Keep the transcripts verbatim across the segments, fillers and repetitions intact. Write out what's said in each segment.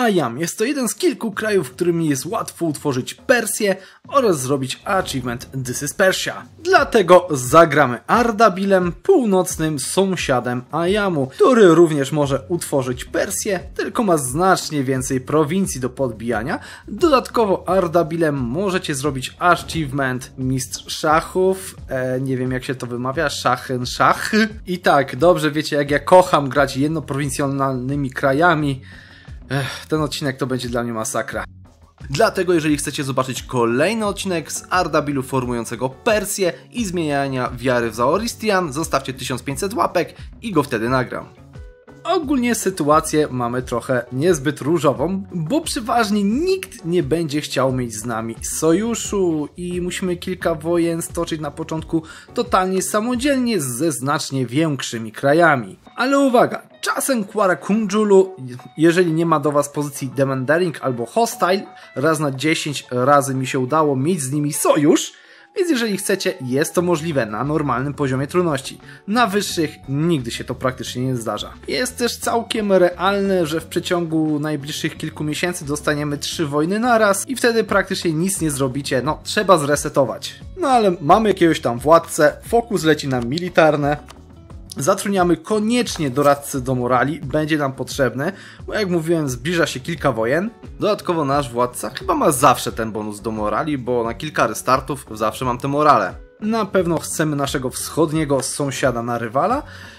Ajam jest to jeden z kilku krajów, w którym jest łatwo utworzyć Persję oraz zrobić achievement This is Persia. Dlatego zagramy Ardabilem, północnym sąsiadem Ajamu, który również może utworzyć Persję, tylko ma znacznie więcej prowincji do podbijania. Dodatkowo Ardabilem możecie zrobić achievement Mistrz Szachów, e, nie wiem jak się to wymawia, Szachen Szach. I tak, dobrze wiecie jak ja kocham grać jednoprowincjonalnymi krajami. Ech, ten odcinek to będzie dla mnie masakra. Dlatego jeżeli chcecie zobaczyć kolejny odcinek z Ardabilu formującego Persję i zmieniania wiary w Zaoristian, zostawcie tysiąc pięćset łapek i go wtedy nagram. Ogólnie sytuację mamy trochę niezbyt różową, bo przeważnie nikt nie będzie chciał mieć z nami sojuszu i musimy kilka wojen stoczyć na początku totalnie samodzielnie ze znacznie większymi krajami. Ale uwaga, czasem Quara Kunjulu, jeżeli nie ma do was pozycji Demandering albo Hostile, raz na dziesięć razy mi się udało mieć z nimi sojusz, więc jeżeli chcecie, jest to możliwe na normalnym poziomie trudności. Na wyższych nigdy się to praktycznie nie zdarza. Jest też całkiem realne, że w przeciągu najbliższych kilku miesięcy dostaniemy trzy wojny naraz i wtedy praktycznie nic nie zrobicie, no trzeba zresetować. No ale mamy jakiegoś tam władcę, fokus leci na militarne. Zatrudniamy koniecznie doradcę do morali, będzie nam potrzebny, bo jak mówiłem zbliża się kilka wojen. Dodatkowo nasz władca chyba ma zawsze ten bonus do morali, bo na kilka restartów zawsze mam te morale. Na pewno chcemy naszego wschodniego sąsiada na rywala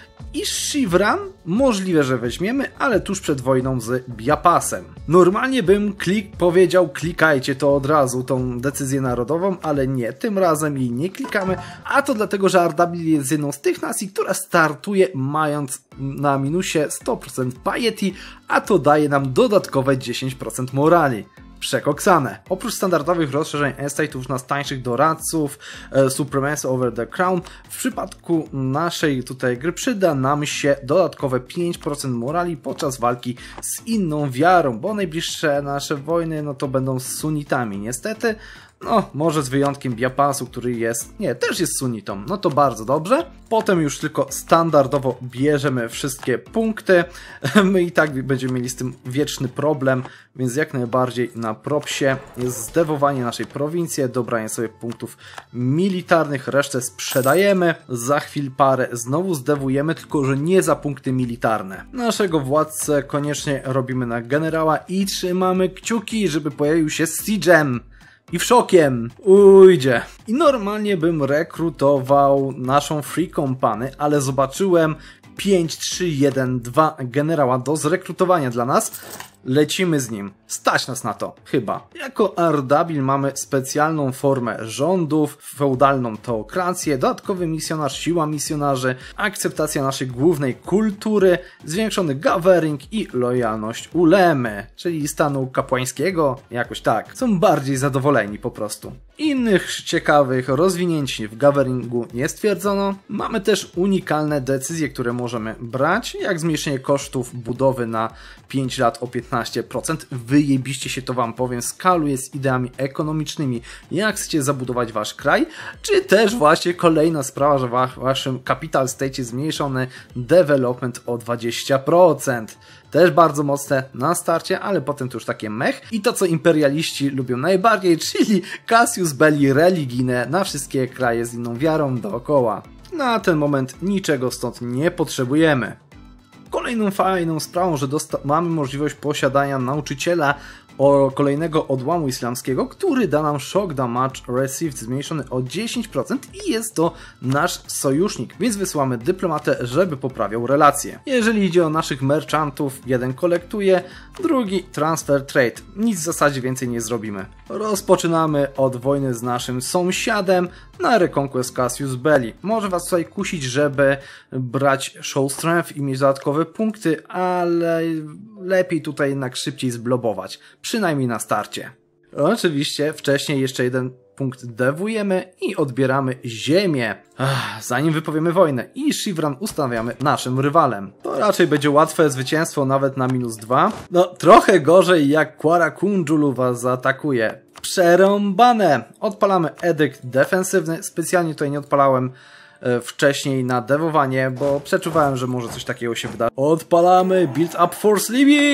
i Shivran możliwe, że weźmiemy, ale tuż przed wojną z Biapasem. Normalnie bym klik powiedział klikajcie to od razu, tą decyzję narodową, ale nie, tym razem jej nie klikamy, a to dlatego, że Ardabil jest jedną z tych nacji, która startuje mając na minusie sto procent piety, a to daje nam dodatkowe dziesięć procent morali. Przekoksane. Oprócz standardowych rozszerzeń estate'ów na tańszych doradców, e, Supremacy over the Crown, w przypadku naszej tutaj gry przyda nam się dodatkowe pięć procent morali podczas walki z inną wiarą, bo najbliższe nasze wojny no to będą z sunitami niestety. No, może z wyjątkiem Biapasu, który jest, nie, też jest sunnitą, no to bardzo dobrze. Potem już tylko standardowo bierzemy wszystkie punkty. My i tak będziemy mieli z tym wieczny problem, więc jak najbardziej na propsie jest zdewowanie naszej prowincji, dobranie sobie punktów militarnych, resztę sprzedajemy. Za chwil parę znowu zdewujemy, tylko że nie za punkty militarne. Naszego władcę koniecznie robimy na generała i trzymamy kciuki, żeby pojawił się Siege'em. I wszokiem ujdzie. I normalnie bym rekrutował naszą Free Company, ale zobaczyłem pięć, trzy, jeden, dwa generała do zrekrutowania dla nas. Lecimy z nim. Stać nas na to, chyba. Jako Ardabil mamy specjalną formę rządów, feudalną teokrację, dodatkowy misjonarz, siła misjonarzy, akceptacja naszej głównej kultury, zwiększony governing i lojalność ulemy, czyli stanu kapłańskiego, jakoś tak. Są bardziej zadowoleni po prostu. Innych ciekawych rozwinięć w goveringu nie stwierdzono. Mamy też unikalne decyzje, które możemy brać, jak zmniejszenie kosztów budowy na pięć lat o piętnaście procent. Wyjebiście się to wam powiem, skaluje z ideami ekonomicznymi, jak chcecie zabudować wasz kraj, czy też właśnie kolejna sprawa, że w waszym capital state jest zmniejszony development o dwadzieścia procent. Też bardzo mocne na starcie, ale potem to już takie mech. I to, co imperialiści lubią najbardziej, czyli Casus Belli religijne na wszystkie kraje z inną wiarą dookoła. Na ten moment niczego stąd nie potrzebujemy. Kolejną fajną sprawą, że mamy możliwość posiadania nauczyciela o kolejnego odłamu islamskiego, który da nam shock damage received zmniejszony o dziesięć procent i jest to nasz sojusznik, więc wysyłamy dyplomatę, żeby poprawiał relacje. Jeżeli idzie o naszych merchantów, jeden kolektuje, drugi transfer trade. Nic w zasadzie więcej nie zrobimy. Rozpoczynamy od wojny z naszym sąsiadem na Reconquest Casus Belli. Może was tutaj kusić, żeby brać show strength i mieć dodatkowe punkty, ale lepiej tutaj jednak szybciej zblobować. Przynajmniej na starcie. Oczywiście wcześniej jeszcze jeden punkt dewujemy i odbieramy ziemię, Ach, zanim wypowiemy wojnę i Shivran ustawiamy naszym rywalem. To raczej będzie łatwe zwycięstwo nawet na minus dwa. No trochę gorzej jak Quara Kunjulu was zaatakuje. Przerąbane! Odpalamy edykt defensywny, specjalnie tutaj nie odpalałem wcześniej na dewowanie, bo przeczuwałem, że może coś takiego się wyda. Odpalamy Build Up Force Limit!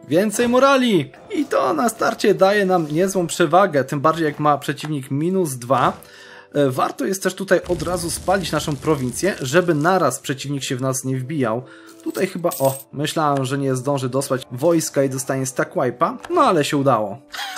Więcej morali! I to na starcie daje nam niezłą przewagę, tym bardziej jak ma przeciwnik minus dwa. Warto jest też tutaj od razu spalić naszą prowincję, żeby naraz przeciwnik się w nas nie wbijał. Tutaj chyba, o, myślałem, że nie zdąży dosłać wojska i dostanie stack wipe'a, no ale się udało.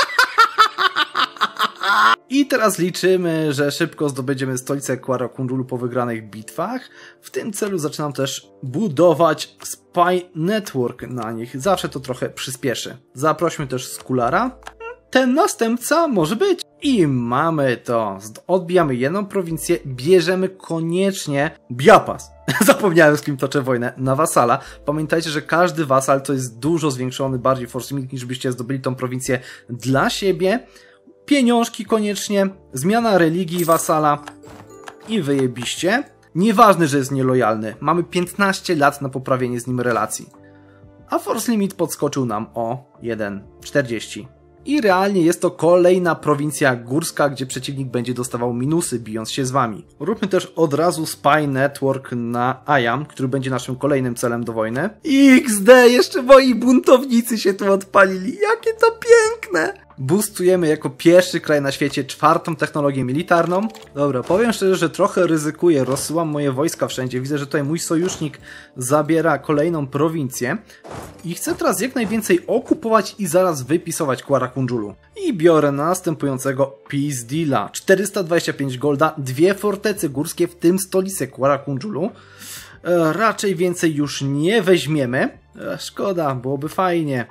I teraz liczymy, że szybko zdobędziemy stolicę Quarra Kunjulu po wygranych bitwach. W tym celu zaczynam też budować Spy Network na nich. Zawsze to trochę przyspieszy. Zaprośmy też Skulara. Ten następca może być. I mamy to. Odbijamy jedną prowincję, bierzemy koniecznie Biapas. Zapomniałem, z kim toczę wojnę. Na wasala. Pamiętajcie, że każdy wasal to jest dużo zwiększony, bardziej force limit, niż byście zdobyli tą prowincję dla siebie. Pieniążki koniecznie, zmiana religii wasala i wyjebiście. Nieważne, że jest nielojalny. Mamy piętnaście lat na poprawienie z nim relacji. A force limit podskoczył nam o jeden przecinek czterdzieści. I realnie jest to kolejna prowincja górska, gdzie przeciwnik będzie dostawał minusy, bijąc się z wami. Róbmy też od razu Spy Network na Ayam, który będzie naszym kolejnym celem do wojny. iks de, jeszcze moi buntownicy się tu odpalili. Jakie to piękne! Boostujemy jako pierwszy kraj na świecie czwartą technologię militarną. Dobra, powiem szczerze, że trochę ryzykuję, rozsyłam moje wojska wszędzie. Widzę, że tutaj mój sojusznik zabiera kolejną prowincję. I chcę teraz jak najwięcej okupować i zaraz wypisować Quarra Kunjulu. I biorę następującego Peace Deala. czterysta dwadzieścia pięć golda, dwie fortecy górskie, w tym stolicę Quarra Kunjulu. E, raczej więcej już nie weźmiemy. E, szkoda, byłoby fajnie.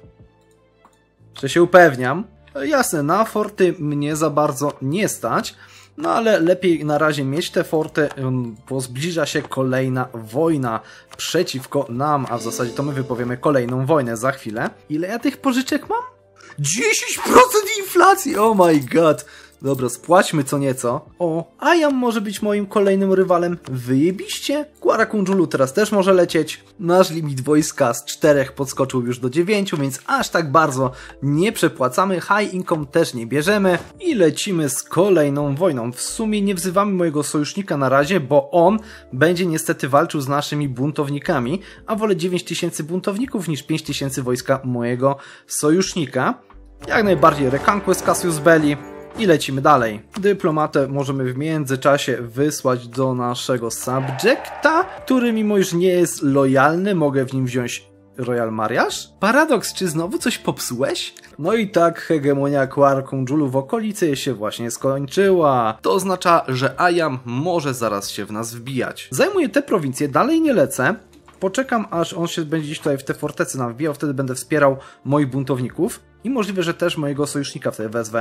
Że się upewniam. Jasne, na forty mnie za bardzo nie stać, no ale lepiej na razie mieć te forty, bo zbliża się kolejna wojna przeciwko nam, a w zasadzie to my wypowiemy kolejną wojnę za chwilę. Ile ja tych pożyczek mam? dziesięć procent inflacji! Oh my god! Dobra, spłaćmy co nieco. O, Ayam może być moim kolejnym rywalem. Wyjebiście. Quarra Kunjulu teraz też może lecieć. Nasz limit wojska z czterech podskoczył już do dziewięciu, więc aż tak bardzo nie przepłacamy. High income też nie bierzemy. I lecimy z kolejną wojną. W sumie nie wzywamy mojego sojusznika na razie, bo on będzie niestety walczył z naszymi buntownikami, a wolę dziewięć tysięcy buntowników niż pięć tysięcy wojska mojego sojusznika. Jak najbardziej Reconquest Casus Belli. I lecimy dalej. Dyplomatę możemy w międzyczasie wysłać do naszego subjecta, który mimo iż nie jest lojalny, mogę w nim wziąć Royal Marriage? Paradoks, czy znowu coś popsułeś? No i tak hegemonia Quarra Kunjulu w okolicy się właśnie skończyła. To oznacza, że Ayam może zaraz się w nas wbijać. Zajmuję te prowincje, dalej nie lecę. Poczekam, aż on się będzie gdzieś tutaj w te fortecy nam wbijał, wtedy będę wspierał moich buntowników. I możliwe, że też mojego sojusznika wtedy wezwę.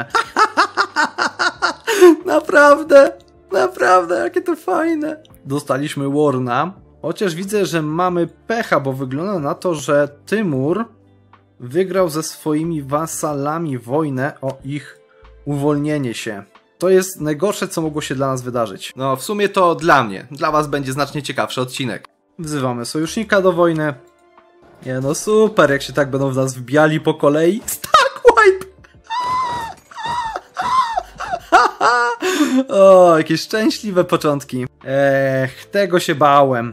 Naprawdę, naprawdę, jakie to fajne. Dostaliśmy Warna, chociaż widzę, że mamy pecha, bo wygląda na to, że Tymur wygrał ze swoimi wasalami wojnę o ich uwolnienie się. To jest najgorsze, co mogło się dla nas wydarzyć. No, w sumie to dla mnie. Dla was będzie znacznie ciekawszy odcinek. Wzywamy sojusznika do wojny. Nie no, super, jak się tak będą w nas wbijali po kolei. Stack wipe! O, jakie szczęśliwe początki. Ech, tego się bałem.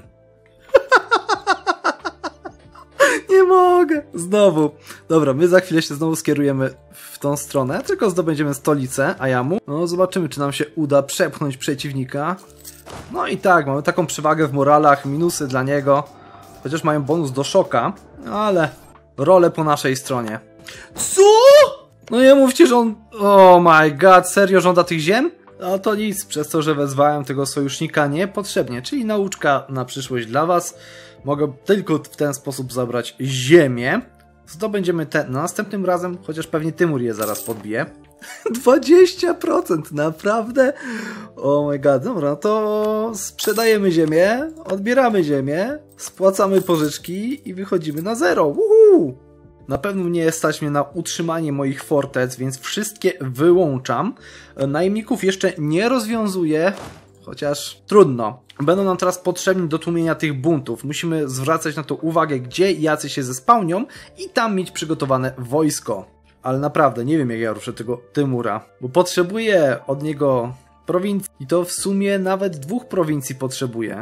Nie mogę. Znowu. Dobra, my za chwilę się znowu skierujemy w tą stronę, tylko zdobędziemy stolicę Ayamu. No, zobaczymy, czy nam się uda przepchnąć przeciwnika. No i tak, mamy taką przewagę w moralach, minusy dla niego. Chociaż mają bonus do szoka, ale role po naszej stronie. Co? No nie mówcie, że on... Oh my god, serio żąda tych ziem? No to nic, przez to, że wezwałem tego sojusznika niepotrzebnie, czyli nauczka na przyszłość dla was. Mogę tylko w ten sposób zabrać ziemię. Zdobędziemy te następnym razem, chociaż pewnie Tymur je zaraz podbije. dwadzieścia procent, naprawdę? Oh my god, dobra, no to sprzedajemy ziemię, odbieramy ziemię, spłacamy pożyczki i wychodzimy na zero. Uhu! Na pewno nie stać mnie na utrzymanie moich fortec, więc wszystkie wyłączam. Najemników jeszcze nie rozwiązuję, chociaż trudno. Będą nam teraz potrzebni do tłumienia tych buntów. Musimy zwracać na to uwagę, gdzie jacy się zespałnią i tam mieć przygotowane wojsko. Ale naprawdę, nie wiem jak ja ruszę tego Tymura, bo potrzebuję od niego prowincji i to w sumie nawet dwóch prowincji potrzebuję.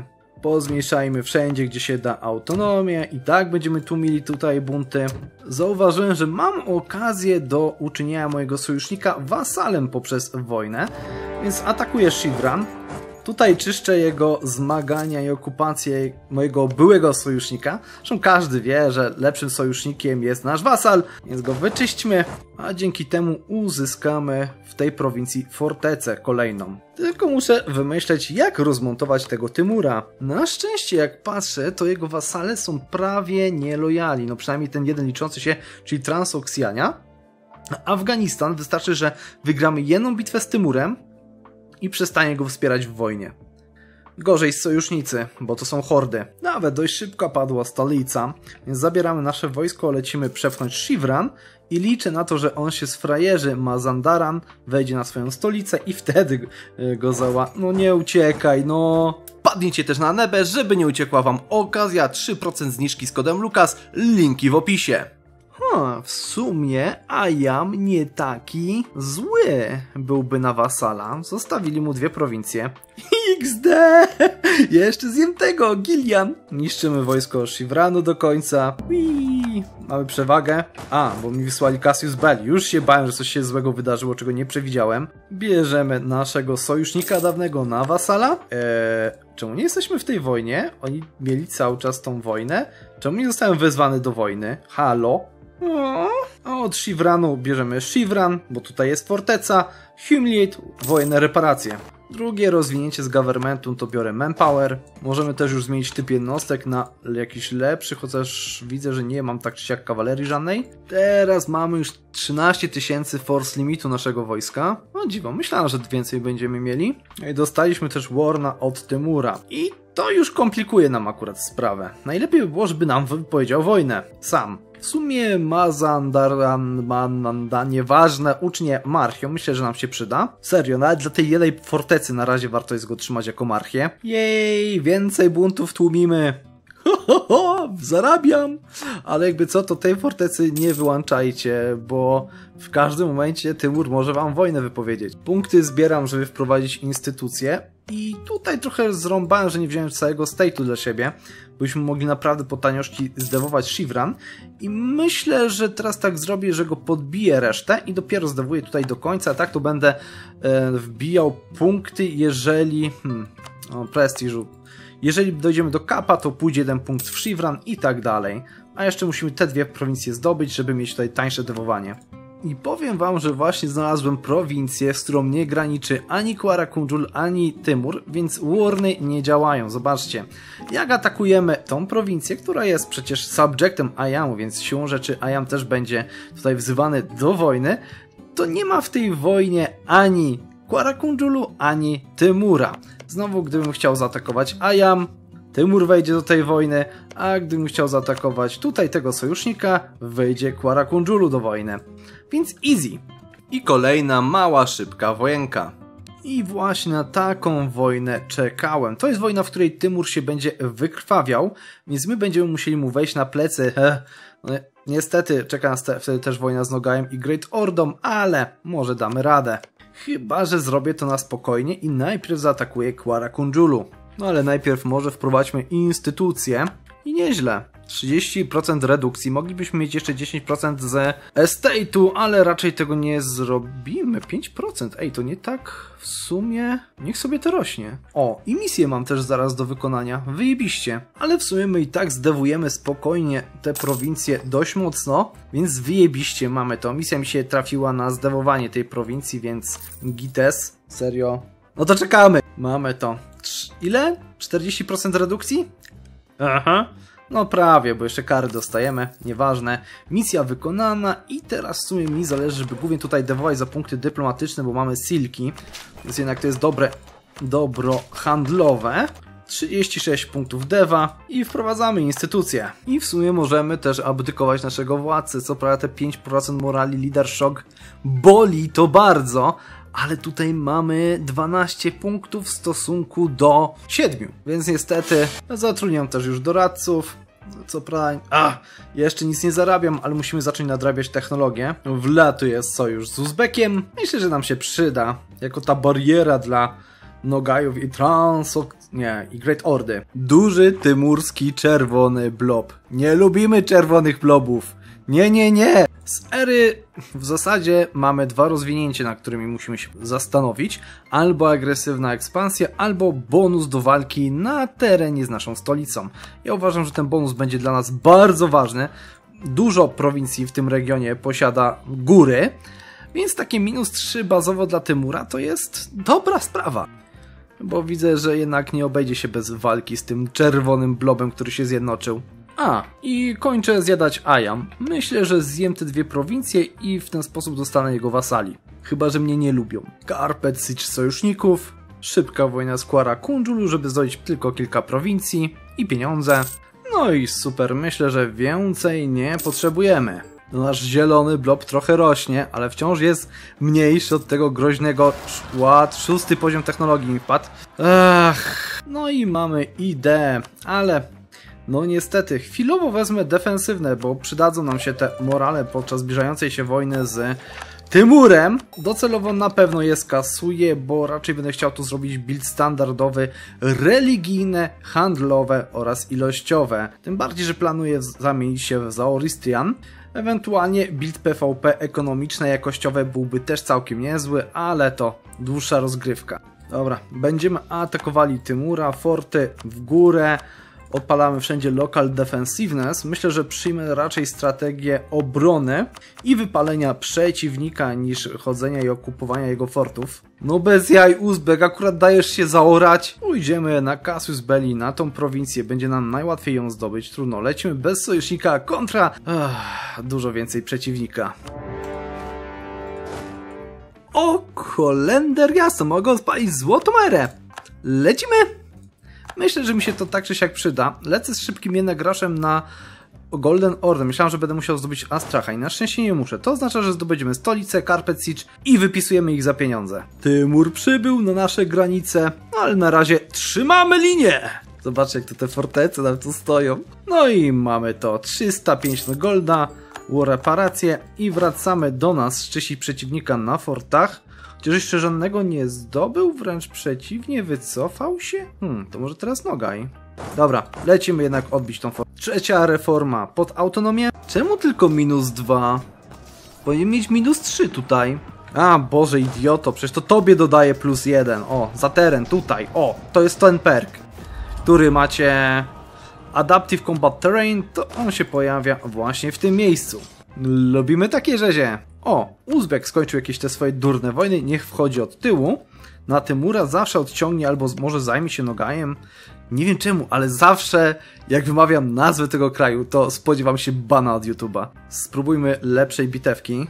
Pozmniejszajmy wszędzie, gdzie się da autonomię. I tak będziemy tłumili tutaj bunty. Zauważyłem, że mam okazję do uczynienia mojego sojusznika wasalem poprzez wojnę. Więc atakuję Shivran. Tutaj czyszczę jego zmagania i okupację mojego byłego sojusznika. Zresztą każdy wie, że lepszym sojusznikiem jest nasz wasal, więc go wyczyśćmy, a dzięki temu uzyskamy w tej prowincji fortecę kolejną. Tylko muszę wymyśleć, jak rozmontować tego Tymura. Na szczęście, jak patrzę, to jego wasale są prawie nielojali, no przynajmniej ten jeden liczący się, czyli Transoksjania. Afganistan, wystarczy, że wygramy jedną bitwę z Tymurem i przestanie go wspierać w wojnie. Gorzej z sojusznicy, bo to są hordy. Nawet dość szybko padła stolica, więc zabieramy nasze wojsko, lecimy przepchnąć Shivran i liczę na to, że on się sfrajerzy, Mazandaran wejdzie na swoją stolicę i wtedy go zała... No nie uciekaj, no... Padnijcie też na Nebę, żeby nie uciekła wam okazja, trzy procent zniżki z kodem Lukas, linki w opisie. Hmm, w sumie Ayam nie taki zły byłby na wasala. Zostawili mu dwie prowincje. iks de! Jeszcze zjem tego, Gillian! Niszczymy wojsko Shivranu do końca. Whee! Mamy przewagę. A, bo mi wysłali Cassius Belli. Już się bałem, że coś się złego wydarzyło, czego nie przewidziałem. Bierzemy naszego sojusznika dawnego na wasala. Eee, czemu nie jesteśmy w tej wojnie? Oni mieli cały czas tą wojnę. Czemu nie zostałem wezwany do wojny? Halo? A od Shivranu bierzemy Shivran, bo tutaj jest forteca, Humiliate, wojenne reparacje. Drugie rozwinięcie z governmentu to biorę Manpower. Możemy też już zmienić typ jednostek na jakiś lepszy, chociaż widzę, że nie mam tak czy siak kawalerii żadnej. Teraz mamy już trzynaście tysięcy force limitu naszego wojska. No dziwo, myślałem, że więcej będziemy mieli. I dostaliśmy też Warna od Tymura. I to już komplikuje nam akurat sprawę. Najlepiej by było, żeby nam wypowiedział wojnę. Sam. W sumie Mazandaran, Mananda, nieważne, ucznie Marchią, myślę, że nam się przyda. Serio, nawet dla tej jednej fortecy na razie warto jest go trzymać jako Marchię. Jej, więcej buntów tłumimy. Ho, ho, ho, zarabiam! Ale jakby co, to tej fortecy nie wyłączajcie, bo w każdym momencie Tymur może wam wojnę wypowiedzieć. Punkty zbieram, żeby wprowadzić instytucje. I tutaj trochę zrąbałem, że nie wziąłem całego state'u dla siebie, byśmy mogli naprawdę po taniości zdewować Shivran. I myślę, że teraz tak zrobię, że go podbiję resztę i dopiero zdewuję tutaj do końca, a tak to będę e, wbijał punkty, jeżeli... Hmm, o, prestiżu. Jeżeli dojdziemy do kapa, to pójdzie jeden punkt w Shivran i tak dalej. A jeszcze musimy te dwie prowincje zdobyć, żeby mieć tutaj tańsze dewowanie. I powiem wam, że właśnie znalazłem prowincję, z którą nie graniczy ani Qara-Kunjul, ani Tymur, więc warny nie działają. Zobaczcie, jak atakujemy tą prowincję, która jest przecież subjectem Ayamu, więc siłą rzeczy Ayam też będzie tutaj wzywany do wojny, to nie ma w tej wojnie ani Qara-Kunjulu, ani Tymura. Znowu, gdybym chciał zaatakować Ayam, Tymur wejdzie do tej wojny, a gdybym chciał zaatakować tutaj tego sojusznika, wejdzie Qara-Kunjulu do wojny. Więc easy. I kolejna mała, szybka wojenka. I właśnie na taką wojnę czekałem. To jest wojna, w której Tymur się będzie wykrwawiał, więc my będziemy musieli mu wejść na plecy. No, niestety czeka nas te, wtedy też wojna z Nogajem i Great Ordą, ale może damy radę. Chyba że zrobię to na spokojnie i najpierw zaatakuję Qara-Kunjulu. No ale najpierw może wprowadźmy instytucje. I nieźle. trzydzieści procent redukcji. Moglibyśmy mieć jeszcze dziesięć procent z estate'u, ale raczej tego nie zrobimy. pięć procent. Ej, to nie tak w sumie... Niech sobie to rośnie. O, i misję mam też zaraz do wykonania. Wyjebiście. Ale w sumie my i tak zdewujemy spokojnie te prowincje dość mocno, więc wyjebiście mamy to. Misja mi się trafiła na zdewowanie tej prowincji, więc gites. Serio. No to czekamy. Mamy to. Ile? czterdzieści procent redukcji? Aha. No prawie, bo jeszcze kary dostajemy, nieważne. Misja wykonana i teraz w sumie mi zależy, żeby głównie tutaj dewować za punkty dyplomatyczne, bo mamy silki. Więc jednak to jest dobre, dobro handlowe. trzydzieści sześć punktów dewa i wprowadzamy instytucje. I w sumie możemy też abdykować naszego władcy. Co prawda te pięć procent morali Leader Shock boli to bardzo, ale tutaj mamy dwanaście punktów w stosunku do siedmiu. Więc niestety zatrudniam też już doradców. Co prawda, a, jeszcze nic nie zarabiam, ale musimy zacząć nadrabiać technologię. Wlatuje sojusz z Uzbekiem. Myślę, że nam się przyda. Jako ta bariera dla Nogajów i Transok Nie, i Great Ordy. Duży tymurski czerwony blob. Nie lubimy czerwonych blobów. Nie, nie, nie! Z ery w zasadzie mamy dwa rozwinięcia, na którymi musimy się zastanowić. Albo agresywna ekspansja, albo bonus do walki na terenie z naszą stolicą. Ja uważam, że ten bonus będzie dla nas bardzo ważny. Dużo prowincji w tym regionie posiada góry, więc takie minus trzy bazowo dla Tymura to jest dobra sprawa. Bo widzę, że jednak nie obejdzie się bez walki z tym czerwonym blobem, który się zjednoczył. A, i kończę zjadać Ayam. Myślę, że zjem te dwie prowincje i w ten sposób dostanę jego wasali. Chyba że mnie nie lubią. Carpet Siege sojuszników, szybka wojna z Kuara Kunjulu, żeby zdobyć tylko kilka prowincji i pieniądze. No i super, myślę, że więcej nie potrzebujemy. Nasz zielony blob trochę rośnie, ale wciąż jest mniejszy od tego groźnego szkła. Szósty poziom technologii mi wpadł. Ech, no i mamy ideę, ale no niestety chwilowo wezmę defensywne, bo przydadzą nam się te morale podczas zbliżającej się wojny z Tymurem. Docelowo na pewno je skasuję, bo raczej będę chciał tu zrobić build standardowy, religijne, handlowe oraz ilościowe. Tym bardziej, że planuję zamienić się w Zaoristian. Ewentualnie build PvP ekonomiczne, jakościowe byłby też całkiem niezły, ale to dłuższa rozgrywka. Dobra, będziemy atakowali Tymura, forty w górę. Odpalamy wszędzie local defensiveness. Myślę, że przyjmę raczej strategię obrony i wypalenia przeciwnika niż chodzenia i okupowania jego fortów. No bez jaj, Uzbek, akurat dajesz się zaorać. Pójdziemy na Casus Belli, na tą prowincję. Będzie nam najłatwiej ją zdobyć. Trudno, lecimy bez sojusznika kontra Ech, dużo więcej przeciwnika. O, Holender jasno, mogę odpalić złotą erę. Lecimy! Myślę, że mi się to tak czy siak przyda. Lecę z szybkim jednak graszem na Golden Order. Myślałem, że będę musiał zdobyć Astrachan i na szczęście nie muszę. To oznacza, że zdobędziemy stolicę, Carpet Siege i wypisujemy ich za pieniądze. Tymur przybył na nasze granice, ale na razie trzymamy linię. Zobaczcie, jak to te fortece nam tu stoją. No i mamy to. trzysta pięć golda, war reparacje i wracamy do nas szczyścić przeciwnika na fortach. Chociaż jeszcze żadnego nie zdobył, wręcz przeciwnie, wycofał się? Hmm, to może teraz Nogaj. Dobra, lecimy jednak odbić tą formę. Trzecia reforma pod autonomię. Czemu tylko minus dwa? Powinien mieć minus trzy tutaj. A, Boże, idioto, przecież to tobie dodaje plus jeden. O, za teren, tutaj. O, to jest ten perk, który macie Adaptive Combat Terrain, to on się pojawia właśnie w tym miejscu. Lubimy takie rzezie. O, Uzbek skończył jakieś te swoje durne wojny, niech wchodzi od tyłu. Na Tymura zawsze odciągnie albo może zajmie się Nogajem. Nie wiem czemu, ale zawsze jak wymawiam nazwę tego kraju, to spodziewam się bana od YouTube'a. Spróbujmy lepszej bitewki.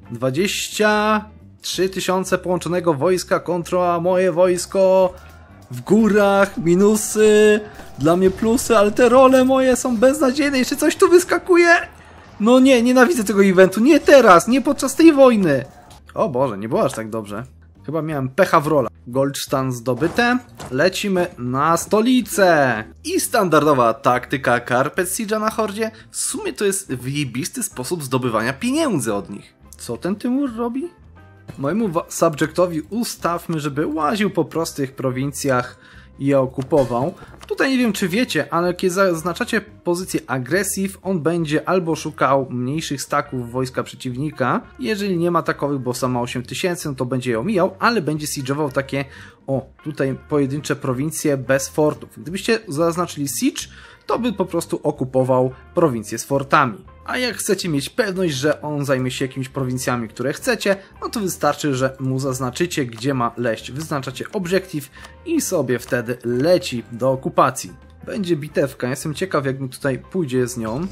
dwadzieścia trzy tysiące połączonego wojska kontra moje wojsko. W górach, minusy, dla mnie plusy, ale te role moje są beznadziejne. Jeszcze coś tu wyskakuje. No nie, nienawidzę tego eventu. Nie teraz, nie podczas tej wojny. O Boże, nie było aż tak dobrze. Chyba miałem pecha w rolach. Goldsztan zdobyte. Lecimy na stolicę. I standardowa taktyka Carpet Siege'a na hordzie. W sumie to jest wyjebisty sposób zdobywania pieniędzy od nich. Co ten Tymur robi? Mojemu subjectowi ustawmy, żeby łaził po prostych prowincjach i je okupował. Tutaj nie wiem, czy wiecie, ale kiedy zaznaczacie pozycję aggressive, on będzie albo szukał mniejszych staków wojska przeciwnika. Jeżeli nie ma takowych, bo sama osiem tysięcy, no to będzie je omijał, ale będzie siege'ował takie, o, tutaj pojedyncze prowincje bez fortów. Gdybyście zaznaczyli siege, to by po prostu okupował prowincje z fortami. A jak chcecie mieć pewność, że on zajmie się jakimiś prowincjami, które chcecie, no to wystarczy, że mu zaznaczycie, gdzie ma leść. Wyznaczacie obiektyw i sobie wtedy leci do okupacji. Będzie bitewka, jestem ciekaw, jak mi tutaj pójdzie z nią.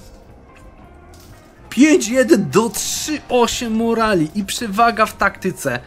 pięć jeden do trzy osiem morali i przewaga w taktyce.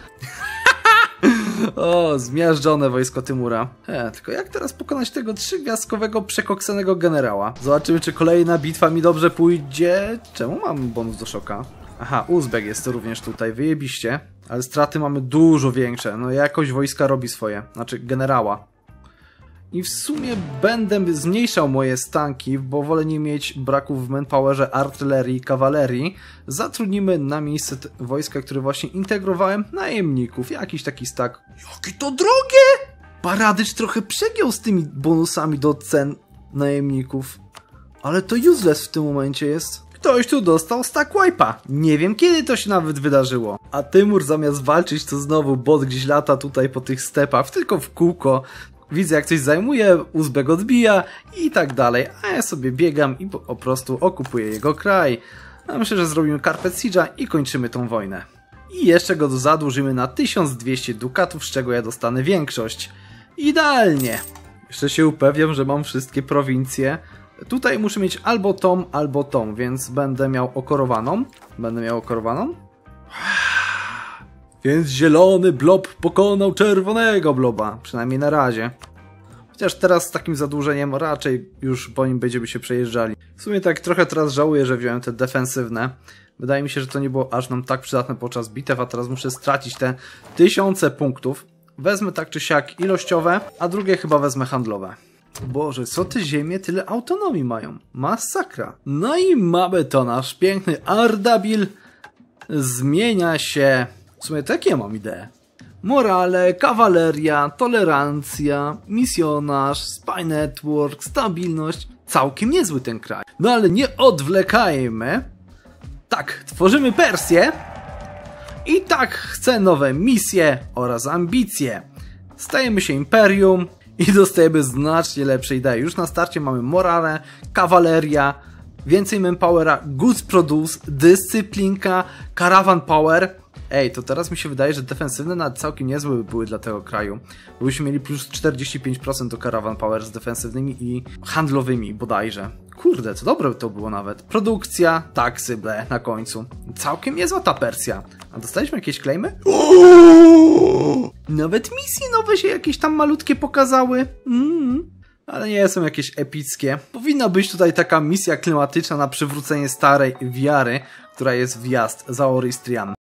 O, zmiażdżone wojsko Tymura. E, tylko jak teraz pokonać tego trzygwiazdkowego, przekoksanego generała? Zobaczymy, czy kolejna bitwa mi dobrze pójdzie. Czemu mam bonus do szoka? Aha, Uzbek jest również tutaj, wyjebiście. Ale straty mamy dużo większe. No jakość wojska robi swoje. Znaczy, generała. I w sumie będę zmniejszał moje stanki, bo wolę nie mieć braków w manpowerze, artylerii, kawalerii. Zatrudnimy na miejsce wojska, które właśnie integrowałem, najemników. Jakiś taki stak. Jakie to drogie! Baradycz trochę przegiął z tymi bonusami do cen najemników. Ale to useless w tym momencie jest. Ktoś tu dostał stack wipe'a. Nie wiem kiedy to się nawet wydarzyło. A Tymur zamiast walczyć to znowu bot gdzieś lata tutaj po tych stepach, tylko w kółko. Widzę jak coś zajmuje, Uzbek odbija i tak dalej. A ja sobie biegam i po prostu okupuję jego kraj. A myślę, że zrobimy Carpet Siege'a i kończymy tą wojnę. I jeszcze go zadłużymy na tysiąc dwieście dukatów, z czego ja dostanę większość. Idealnie. Jeszcze się upewniam, że mam wszystkie prowincje. Tutaj muszę mieć albo tą, albo tą, więc będę miał okorowaną. Będę miał okorowaną. Więc zielony blob pokonał czerwonego bloba. Przynajmniej na razie. Chociaż teraz z takim zadłużeniem raczej już po nim będziemy się przejeżdżali. W sumie tak trochę teraz żałuję, że wziąłem te defensywne. Wydaje mi się, że to nie było aż nam tak przydatne podczas bitew, a teraz muszę stracić te tysiące punktów. Wezmę tak czy siak ilościowe, a drugie chyba wezmę handlowe. Boże, co te ziemie tyle autonomii mają? Masakra. No i mamy to, nasz piękny Ardabil zmienia się... W sumie to jakie ja mam idee? Morale, kawaleria, tolerancja, misjonarz, spy network, stabilność. Całkiem niezły ten kraj. No ale nie odwlekajmy. Tak, tworzymy Persję. I tak chcę nowe misje oraz ambicje. Stajemy się imperium i dostajemy znacznie lepsze idee. Już na starcie mamy morale, kawaleria, więcej manpowera, goods produce, dyscyplinka, caravan power. Ej, to teraz mi się wydaje, że defensywne nawet całkiem niezłe by były dla tego kraju. Bo byśmy mieli plus czterdzieści pięć procent do caravan power z defensywnymi i handlowymi bodajże. Kurde, to dobre to było nawet. Produkcja, taksy, ble, na końcu. Całkiem niezła ta Persja. A dostaliśmy jakieś claimy? Nawet misje nowe się jakieś tam malutkie pokazały. Mm. Ale nie są jakieś epickie. Powinna być tutaj taka misja klimatyczna na przywrócenie starej wiary, która jest wjazd za Oristrian.